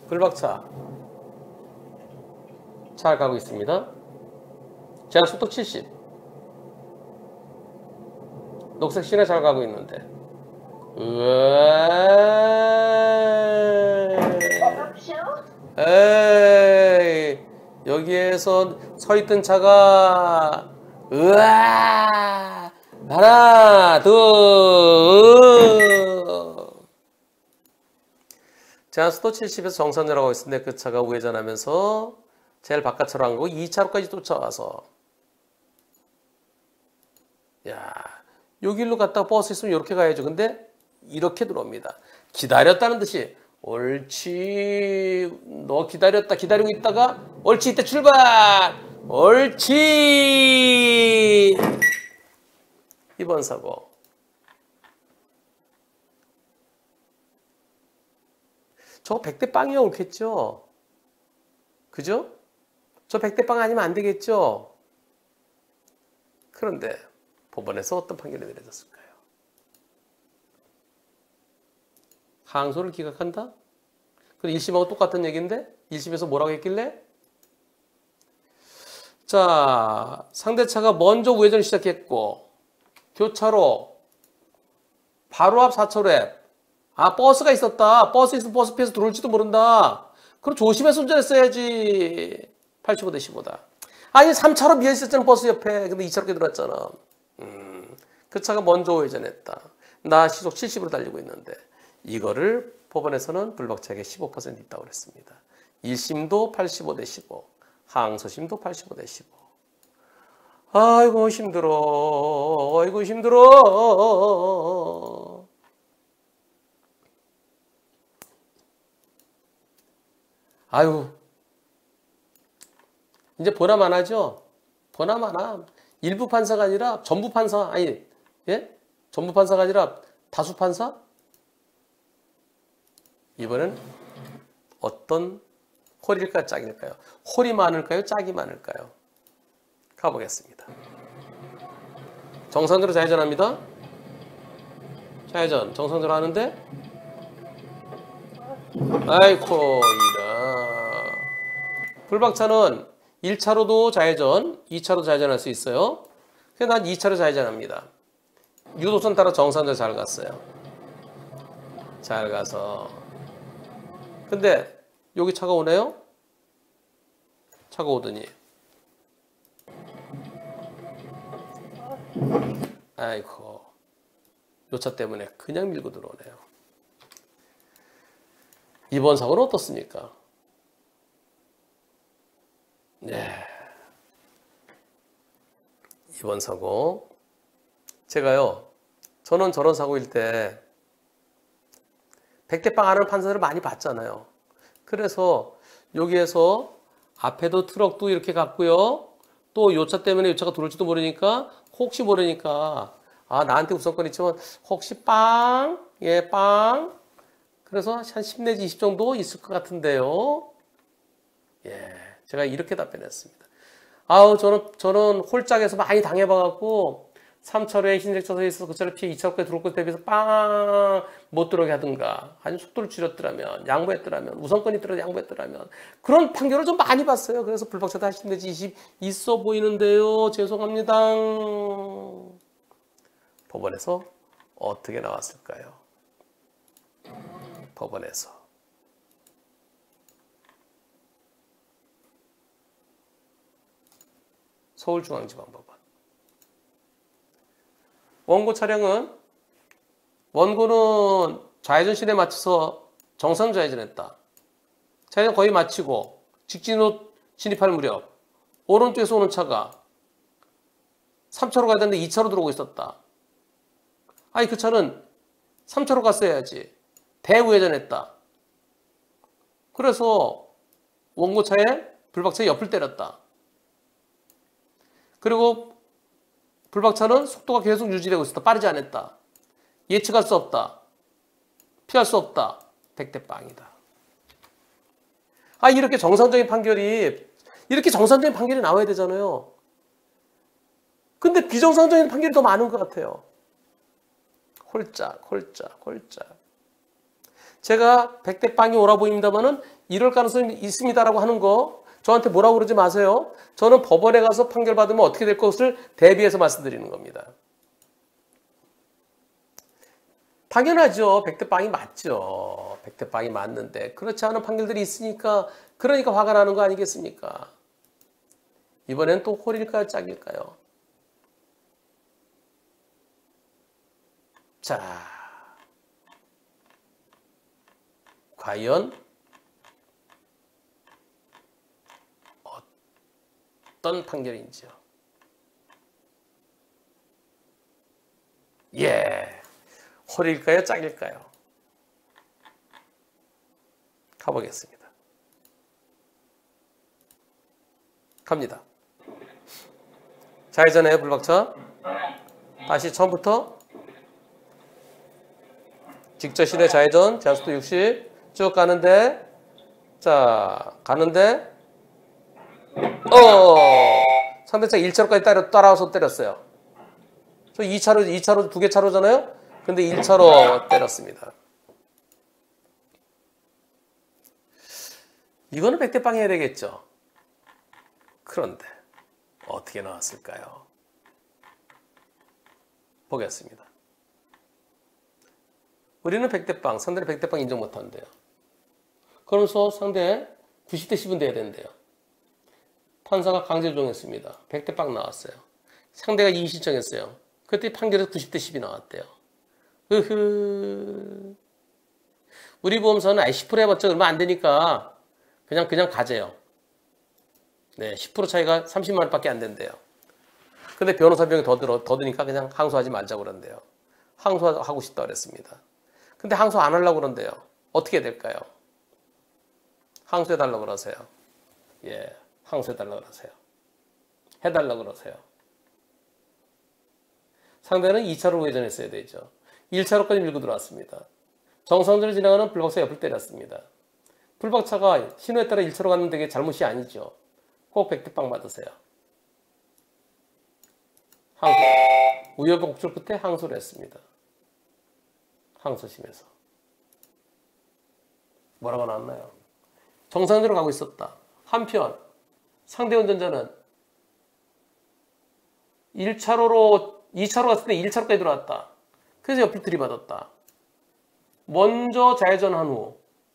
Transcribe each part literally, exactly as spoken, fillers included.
불박차 잘 가고 있습니다. 제한 속도 칠십. 녹색 시내 잘 가고 있는데. 에이, 여기에서 서 있던 차가 으아 하나 둘 제한 속도 칠십에서 정선으로 가고 있었는데 그 차가 우회전하면서 제일 바깥차로 한 거고 이 차로까지 쫓아와서 야 여기로 갔다가 버스 있으면 이렇게 가야죠. 근데 이렇게 들어옵니다. 기다렸다는 듯이 옳지 너 기다렸다 기다리고 있다가 옳지 이때 출발 옳지 이번 사고 저거 백 대 빵이야 옳겠죠? 그죠? 저 백 대 빵 아니면 안 되겠죠? 그런데 법원에서 어떤 판결이 내려졌을까요? 항소를 기각한다? 그럼 일 심하고 똑같은 얘기인데? 일 심에서 뭐라고 했길래? 자, 상대차가 먼저 우회전을 시작했고 교차로 바로 앞 사 차로에 아 버스가 있었다. 버스 있으면 버스 피해서 들어올지도 모른다. 그럼 조심해서 운전했어야지. 팔십오 대 십오다. 아니 삼 차로 비어 있었잖아 버스 옆에. 근데 이 차로에 들어왔잖아. 음, 그 차가 먼저 우회전했다. 나 시속 칠십으로 달리고 있는데 이거를 법원에서는 불박차에게 십오 퍼센트 있다고 그랬습니다. 일 심도 팔십오 대 십오, 항소심도 팔십오 대 십오. 아이고 힘들어. 아이고 힘들어. 아유 이제 보나마나죠? 보나마나. 일부 판사가 아니라 전부 판사 아니 예? 전부 판사가 아니라 다수 판사? 이번엔 어떤 홀일까 짝일까요? 홀이 많을까요? 짝이 많을까요? 가보겠습니다. 정상적으로 좌회전합니다. 좌회전 정상적으로 하는데 아이코 이라 불박차는 일 차로도 좌회전, 이 차로도 좌회전할 수 있어요. 그래서 난 이 차로 좌회전합니다. 유도선 따라 정상적으로 잘 갔어요. 잘 가서 근데 여기 차가 오네요? 차가 오더니 아이고 요 차 때문에 그냥 밀고 들어오네요. 이번 사고는 어떻습니까? 네. 이번 사고 제가요 저는 저런 사고일 때 백 대 빵 안 하는 판사들을 많이 봤잖아요. 그래서 여기에서 앞에도 트럭도 이렇게 갔고요. 또 요 차 때문에 요 차가 들어올지도 모르니까 혹시 모르니까 아 나한테 우선권 있지만 혹시 빵? 예 빵? 그래서 한 십 내지 이십 정도 있을 것 같은데요. 예, 제가 이렇게 답변했습니다. 아우 저는 저는 홀짝에서 많이 당해봐갖고 삼 차로에 흰색 차선에 있어서 그 차를 피해 이 차로까지 들어올 것 대비해서 빵 못 들어오게 하든가 아니면 속도를 줄였더라면 양보했더라면 우선권이 있더라도 양보했더라면 그런 판결을 좀 많이 봤어요. 그래서 불박차도 한 십 내지 이십 있어 보이는데요. 죄송합니다. 법원에서 어떻게 나왔을까요? 법원에서 서울중앙지방법원 원고 차량은 원고는 좌회전 시대에 맞춰서 정상 좌회전했다. 좌회전 거의 마치고 직진으로 진입할 무렵 오른쪽에서 오는 차가 삼 차로 가야 되는데 이 차로 들어오고 있었다. 아니 그 차는 삼 차로 갔어야지. 대우회전했다. 그래서 원고차에 불박차의 옆을 때렸다. 그리고 불박차는 속도가 계속 유지되고 있었다. 빠르지 않았다. 예측할 수 없다. 피할 수 없다. 백 대 빵이다. 아 이렇게 정상적인 판결이 이렇게 정상적인 판결이 나와야 되잖아요. 근데 비정상적인 판결이 더 많은 것 같아요. 홀짝 홀짝 홀짝. 제가 백 대 빵이 오라 보입니다만은 이럴 가능성이 있습니다라고 하는 거 저한테 뭐라고 그러지 마세요. 저는 법원에 가서 판결받으면 어떻게 될 것을 대비해서 말씀드리는 겁니다. 당연하죠. 백 대 빵이 맞죠. 백 대 빵이 맞는데 그렇지 않은 판결들이 있으니까 그러니까 화가 나는 거 아니겠습니까? 이번엔 또 홀일까요? 짝일까요? 자, 과연 어떤 판결인지요? 예, 홀일까요? 짝일까요? 가보겠습니다. 갑니다. 좌회전해요, 불박차. 다시 처음부터. 직저시대 좌회전, 제한속도 육십. 쭉 가는데, 자, 가는데, 어! 상대차 일 차로까지 따라, 따라와서 때렸어요. 저 이 차로, 이 차로, 두 개 차로잖아요? 근데 일 차로 때렸습니다. 이거는 백 대 빵 해야 되겠죠? 그런데, 어떻게 나왔을까요? 보겠습니다. 우리는 백 대 빵, 상대는 백 대 빵 인정 못한대요. 그러면서 상대 구십 대 십은 돼야 된대요. 판사가 강제 조정했습니다. 백 대 빵 나왔어요. 상대가 이의 신청했어요. 그때 판결에서 구십 대 십이 나왔대요. 으흐. 우리 보험사는 아예 십 퍼센트 해봤자 얼마 안 되니까 그냥 그냥 가재요. 네, 십 퍼센트 차이가 삼십만 원밖에 안 된대요. 근데 변호사 비용이 더 들어, 더 드니까 그냥 항소하지 말자고 그런대요. 항소하고 싶다 그랬습니다. 근데 항소 안 하려고 그런대요. 어떻게 해야 될까요? 항소해달라고 그러세요. 예, 항소해달라고 그러세요. 해달라고 그러세요. 상대는 이 차로 회전했어야 되죠. 일 차로까지 밀고 들어왔습니다. 정상적으로 지나가는 불박차 옆을 때렸습니다. 불박차가 신호에 따라 일 차로 갔는데 그게 잘못이 아니죠. 꼭 백 대 빵 맞으세요. 항소. 우여곡절 끝에 항소를 했습니다. 항소심에서. 뭐라고 나왔나요? 정상적으로 가고 있었다. 한편 상대 운전자는 일 차로로 이 차로 갔을 때 일 차로까지 들어왔다. 그래서 옆을 들이받았다. 먼저 좌회전한 후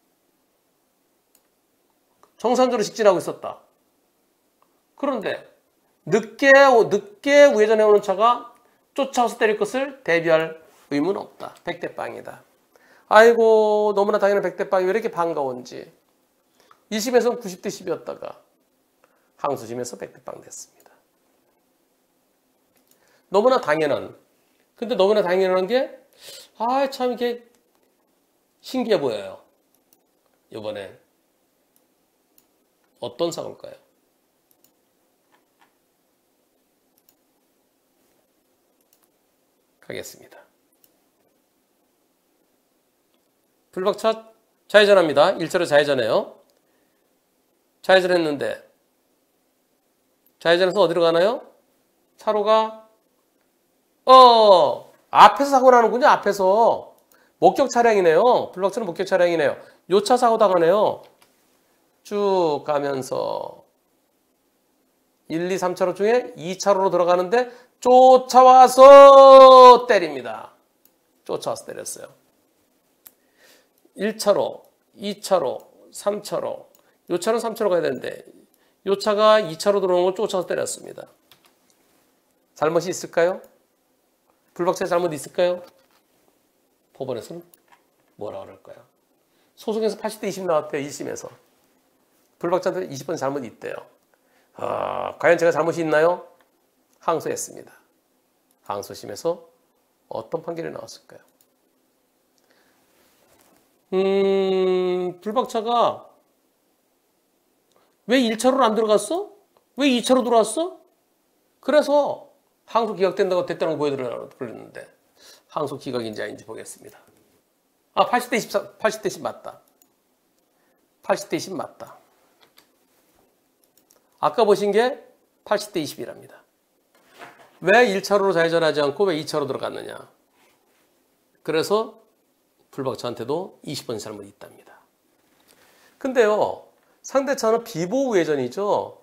정상적으로 직진하고 있었다. 그런데 늦게 늦게 우회전해오는 차가 쫓아와서 때릴 것을 대비할 의무는 없다. 백 대 빵이다. 아이고 너무나 당연한 백 대 빵이 왜 이렇게 반가운지. 이 심에서는 구십 대 십이었다가 항소심에서 백 대 빵 됐습니다. 너무나 당연한. 근데 너무나 당연한 게 아 참 이게 신기해 보여요. 이번엔 어떤 사고일까요? 가겠습니다. 불박차 좌회전합니다. 일 차로 좌회전해요. 좌회전했는데 좌회전해서 어디로 가나요? 차로가 어 앞에서 사고 나는군요. 앞에서 목격 차량이네요. 불박차는 목격 차량이네요. 요 차 사고 당하네요. 쭉 가면서 일, 이, 삼 차로 중에 이 차로로 들어가는데 쫓아와서 때립니다. 쫓아와서 때렸어요. 일 차로, 이 차로, 삼 차로. 요 차는 삼 차로 가야 되는데 요 차가 이 차로 들어오는 걸 쫓아서 때렸습니다. 잘못이 있을까요? 불박차에 잘못이 있을까요? 법원에서는 뭐라 그럴까요? 소송에서 팔십 대 이십 나왔대요. 일 심에서. 불박차한테 이십 번 잘못이 있대요. 아, 과연 제가 잘못이 있나요? 항소했습니다. 항소심에서 어떤 판결이 나왔을까요? 음, 불박차가 왜 일 차로로 안 들어갔어? 왜 이 차로 들어왔어? 그래서 항소 기각된다고 됐다는 거 보여드렸는데 항소 기각인지 아닌지 보겠습니다. 아, 팔십 대 이십사, 팔십 대 십 맞다. 팔십 대 이십 맞다. 아까 보신 게 팔십 대 이십이랍니다. 왜 일 차로로 좌회전하지 않고 왜 이 차로 들어갔느냐? 그래서 불박차한테도 이십 번 잘못이 있답니다. 근데요, 상대차는 비보호 우회전이죠.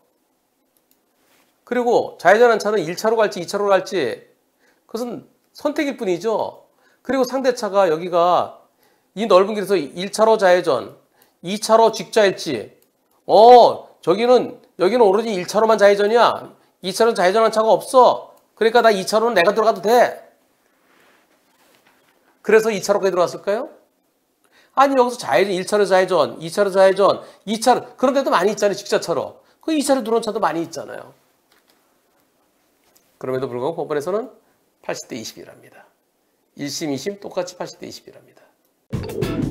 그리고 좌회전한 차는 일 차로 갈지 이 차로 갈지 그것은 선택일 뿐이죠. 그리고 상대차가 여기가 이 넓은 길에서 일 차로 좌회전, 이 차로 직좌일지, 어, 저기는, 여기는 오로지 일 차로만 좌회전이야. 이 차로는 좌회전한 차가 없어. 그러니까 나 이 차로는 내가 들어가도 돼. 그래서 이 차로까지 들어갔을까요? 아니, 여기서 좌회전, 일 차로 좌회전, 이 차로 좌회전, 이 차로, 그런 데도 많이 있잖아요. 직자차로. 그 이 차로 들어온 차도 많이 있잖아요. 그럼에도 불구하고 법원에서는 팔십 대 이십이랍니다. 일 심, 이 심 똑같이 팔십 대 이십이랍니다.